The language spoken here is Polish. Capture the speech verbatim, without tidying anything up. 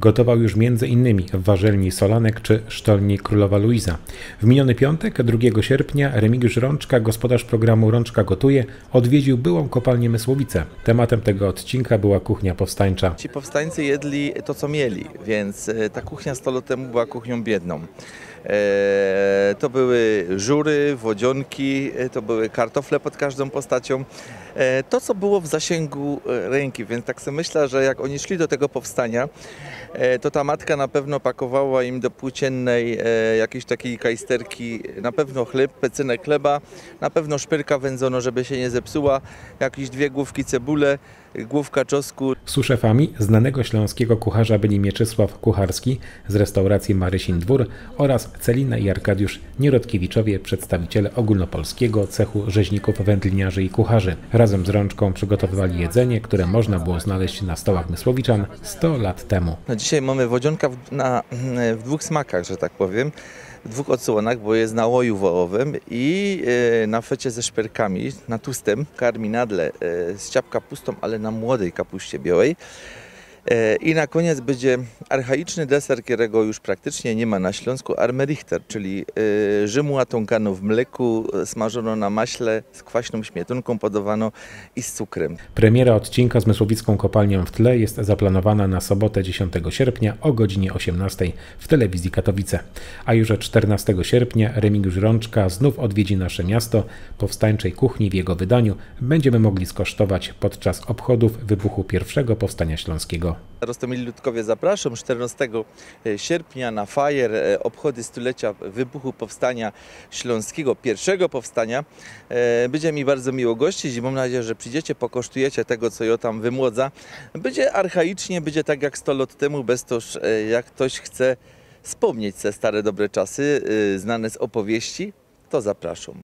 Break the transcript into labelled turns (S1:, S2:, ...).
S1: gotował już między innymi w warzelni Solanek czy sztolni Królowa Luiza. W miniony piątek, drugiego sierpnia, Remigiusz Rączka, gospodarz programu Rączka Gotuje, odwiedził byłą kopalnię Mysłowice. Tematem tego odcinka była kuchnia powstańcza.
S2: Ci powstańcy jedli to, co mieli, więc ta kuchnia sto lat temu była kuchnią biedną. E, to były żury, wodzionki, to były kartofle pod każdą postacią. E, to, co było w zasięgu ręki, więc tak sobie myślę, że jak oni szli do tego powstania, e, to ta matka na pewno pakowała im do płóciennej e, jakiejś takiej kajsterki, na pewno chleb, pecynek chleba, na pewno szpyrka wędzono, żeby się nie zepsuła, jakieś dwie główki cebule, główka czosnku.
S1: Suszefami znanego śląskiego kucharza byli Mieczysław Kucharski z restauracji Marysin Dwór oraz Celina i Arkadiusz Nierodkiewiczowie, przedstawiciele ogólnopolskiego cechu rzeźników, wędliniarzy i kucharzy. Razem z Rączką przygotowywali jedzenie, które można było znaleźć na stołach Mysłowiczan sto lat temu.
S2: No dzisiaj mamy wodzionka w, na, w dwóch smakach, że tak powiem. W dwóch odsłonach, bo jest na łoju wołowym i na fecie ze szperkami, na tłustym karminadle z ciap kapustą, ale na młodej kapuście białej. I na koniec będzie archaiczny deser, którego już praktycznie nie ma na Śląsku, armerichter, czyli rzymła tąkano w mleku, smażono na maśle, z kwaśną śmietanką podawano i z cukrem.
S1: Premiera odcinka z Mysłowicką kopalnią w tle jest zaplanowana na sobotę dziesiątego sierpnia o godzinie osiemnastej w telewizji Katowice. A już czternastego sierpnia Remigiusz Rączka znów odwiedzi nasze miasto. Powstańczej kuchni w jego wydaniu będziemy mogli skosztować podczas obchodów wybuchu pierwszego powstania śląskiego.
S2: Roztomili Ludkowie, zapraszam czternastego sierpnia na fajer, obchody stulecia wybuchu powstania śląskiego, pierwszego powstania. Będzie mi bardzo miło gościć i mam nadzieję, że przyjdziecie, pokosztujecie tego, co ja tam wymłodza. Będzie archaicznie, będzie tak jak sto lat temu, bez to, jak ktoś chce wspomnieć te stare dobre czasy, znane z opowieści, to zapraszam.